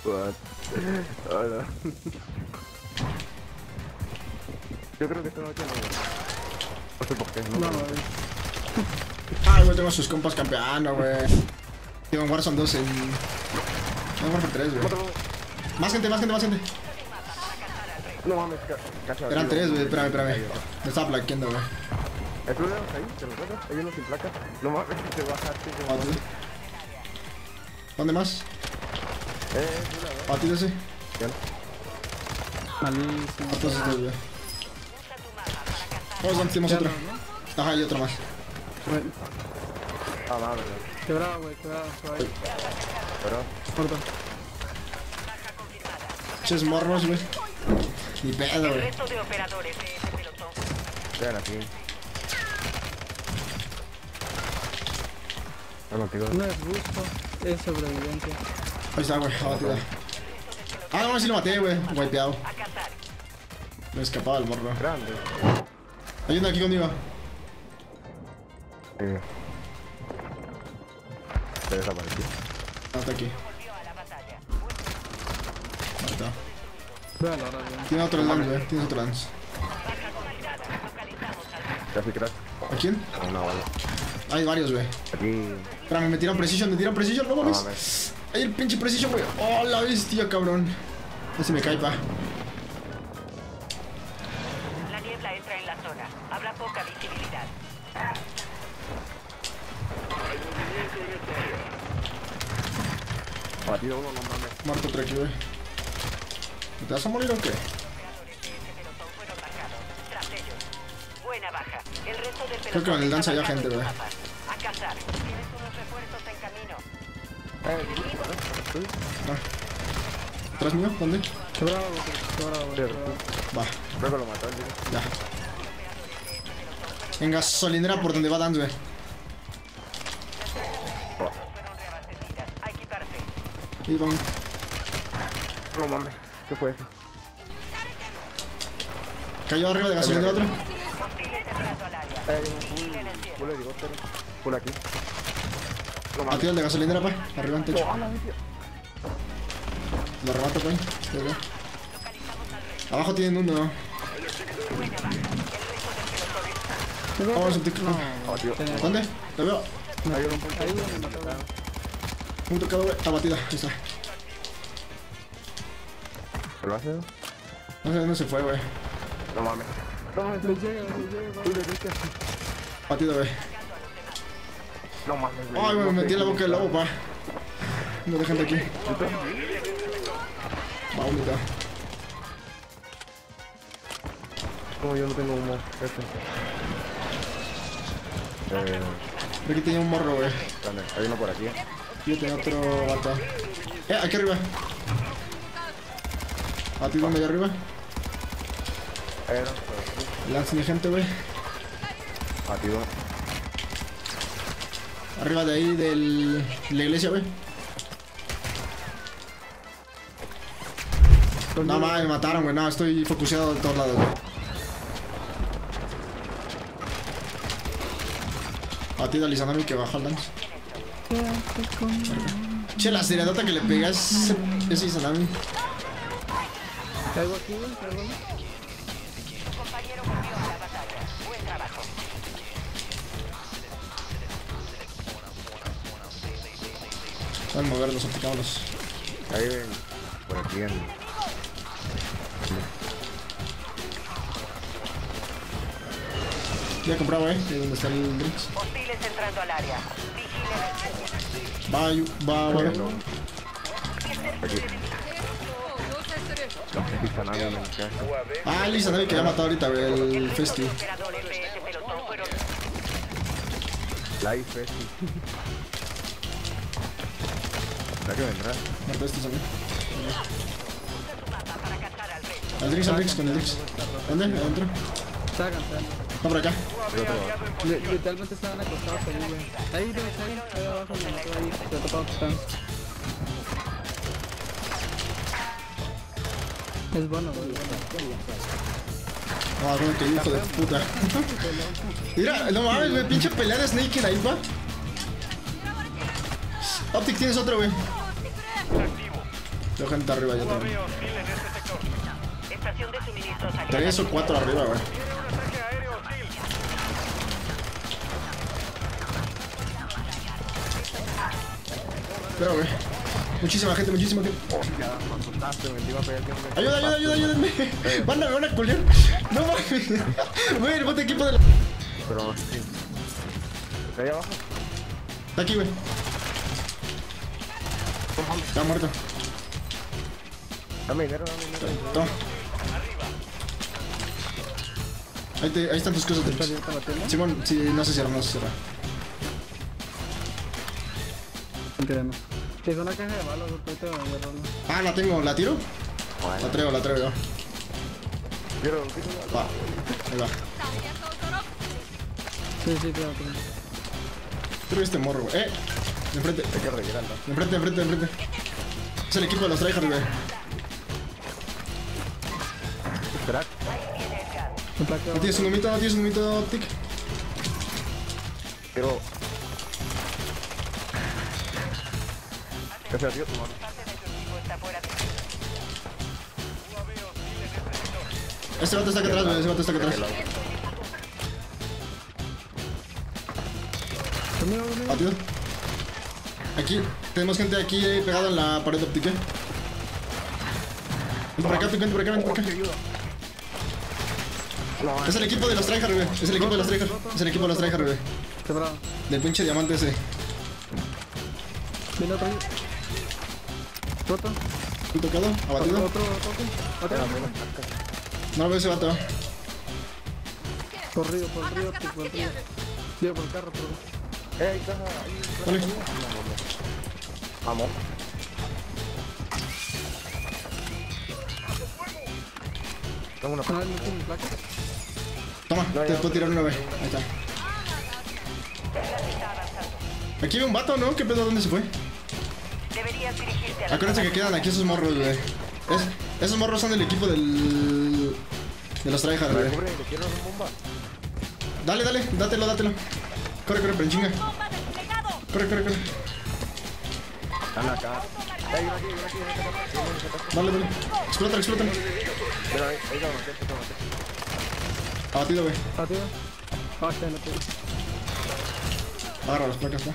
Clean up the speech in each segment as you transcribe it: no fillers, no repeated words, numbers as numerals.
What? Hola. Yo creo que esta noche no sé por qué, no. Ay, güey, tengo a sus compas campeando, güey. Digo, en Warzone 2 en... No, Warzone 3, güey. Más gente, más gente, más gente. No mames, cacha. Eran 3, güey, espérame. Me estaba plaqueando, güey. ¿El problema es ahí? ¿Te lo encuentras? Hay uno sin placa. No mames, te bajaste. ¿Dónde más? Batido ese. Malísimo. A todos estos, güey. Todos donde tenemos otro. Ajá, y otro más. Ah, madre. Quebrado, güey, quebrado. Pero... Corto. Ches morros, güey. Ni pedo, güey. Resto de operadores de ese pelotón. Quedan aquí. No, contigo. No es gusto, es sobrevivencia. Ahí está, güey, abatida. Ah, no, sí lo maté, güey. Wipeado. Me escapaba el morro. Grande. Hay uno aquí conmigo. Se desapareció. Ah, está aquí. Ahí está. Véalo ahora, güey. Tiene otro lance, güey. Tiene otro lance. Casi crack. ¿A quién? Una bala. Hay varios, güey. Aquí. Espérame, me tiran precision, no mames. mames. Hay el pinche precision, güey. Oh, la bestia, cabrón. Ese me cae, pa. La niebla entra en la zona. Habrá poca visibilidad. Batido uno, no mames. Muerto otro aquí, güey. ¿Te vas a morir o qué? Buena baja. El resto del pelotón Creo que con el dance está hay gente, marcado en güey. tu mapa. A cazar. Tienes unos refuerzos en camino. ¿Atrás mío? ¿Dónde? Quebrado, güey. Va, Luego lo mató, tío. ya. En gasolinera por donde va Dance, güey. Fueron reabastecidas. A equiparse. Y vamos. No mames. ¿Qué fue eso? Cayó arriba de gasolinera otro. Hostiles entrando al área. Hay un full helicóptero. Full aquí. No mames. Batido el de gasolinera, pa. Arriba en techo. Lo remato, pa. Abajo tienen uno. Vamos a un Oh, tío. ¿Dónde? Lo veo. Hay un punto. Ahí donde me mataron. Un tocado, güey. Está batida. Ahí está. ¿Se lo hace? No sé dónde se fue, güey. No mames. No mames. Le llega, güey. Batido, güey. No mames. Ay, güey, me metí en la boca del lobo, pa. No dejan de aquí. Va, bonita. Como yo no tengo humo. Aquí tenía un morro, güey. Hay uno por aquí. Yo tenía otro vato. Aquí arriba. Batido medio arriba. Hay uno por aquí. Lance de gente, güey. Batido. Arriba de ahí, de la iglesia, güey. No mames, me mataron, güey. No, estoy focuseado de todos lados, güey. Batido al Izanami que bajó el lance. Che, la seriedad que le pega ese Izanami. Caigo aquí, güey. Caigo aquí. Compañero volvió a la batalla. Buen trabajo. Pueden moverlos, aplicámoslos. Ahí ven. Por aquí en. Ya he comprado, ahí donde está el Drinks. Hostiles entrando al área. Vigilen. Va, va. Aquí. Aquí está nadie en el caso. Ah, el Izanami que ya mató ahorita, güey. El Festi. Operadores de ese pelotón fueron Life, ¿Será que vendrá? Mató este también. su mapa para cazar al resto. Al Drinks, con el Drinks. ¿Dónde? ¿Adentro? Está cansando. Está por acá. Literalmente estaban acostados ahí, güey. Ahí, güey, ahí abajo me mató ahí. Se topado que están. Es bueno, güey. Ah, bueno, que hijo de puta. Mira, no mames, güey, pinche pelea de Snake en ahí, va. Optic, tienes otro, güey. Tengo gente arriba yo también. Estación de suministros aquí. 3 o 4 arriba, güey. Pero, güey. Muchísima gente, muchísima gente. Ya, me asustaste, me iba a pegar tiempo. Ayuda, ayúdenme. Me van a culiar. No mames. Güey, el bote equipo de la. Pero, sí. ¿Está ahí abajo? Está aquí, güey. Está muerto. Dame dinero, dame dinero. Toma. Ahí están tus cosas, ¿Está Trips. abierta la tienda? Simón, sí, no se cierra, no se cierra. Entiendo. Si es una caja de balas, ahorita voy a agarrarla. Ah, la tengo, ¿la tiro? La traigo yo. Quiero, Va, ahí va. Sí, claro. Quiero este morro, güey. Enfrente. hay que rellenarla. Enfrente. Es el equipo de los tryhards, güey. Espera. Un placa. No tienes un humito, Tic. Quiero... ¿Qué se tío? Toma. Este vato está acá atrás, güey. Ese vato está acá atrás. Conmigo. Batido. Aquí, tenemos gente aquí pegada en la pared óptica. Vente por acá, vente por acá. No, Es el equipo de los tryhards, güey. Es el equipo de los tryhards, güey. Quebrado. Del pinche diamante ese. Viene otro. Roto. Un tocado, abatido. Otro. No lo veo ese vato. Por río. Digo, por el carro, ahí está, ahí. Vale. Vamos. Tengo una No, no tiene placa. Toma, te puedo tirar una, güey. Ahí está. Aquí hay un vato, ¿no? ¿Qué pedo? ¿Dónde se fue? Deberías dirigirte a la Acuérdense que quedan aquí esos morros, güey. Esos morros son del equipo del... de los tryhards, Me güey. cubre, le quiero una bomba. Dale, dátelo. Corre, pero en chinga. Corre. Están acá. Hay uno aquí. Dale. Explótalo. Pero ahí lo maté. Abatido, güey. Arriba. Ah, está en la tierra. Agarra las placas, va.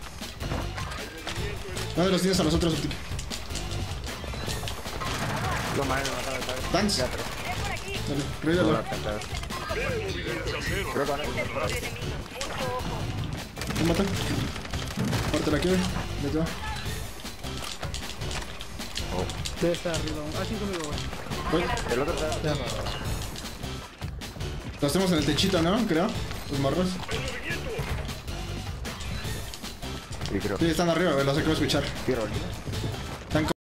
¿Dónde los tienes a los otros, Optic? Lo más me mata de Dance. Ya, pero... Dale, revídalo. Creo que van a... Un mata. Pártela aquí, güey. Vete, va. Debe estar arriba. Ah, sí, conmigo, güey. Voy. El otro está... Los tenemos en el techito, ¿no? Creo. Los morros. Sí, creo. Sí, están arriba, güey. Los acabo de escuchar. Quiero... Están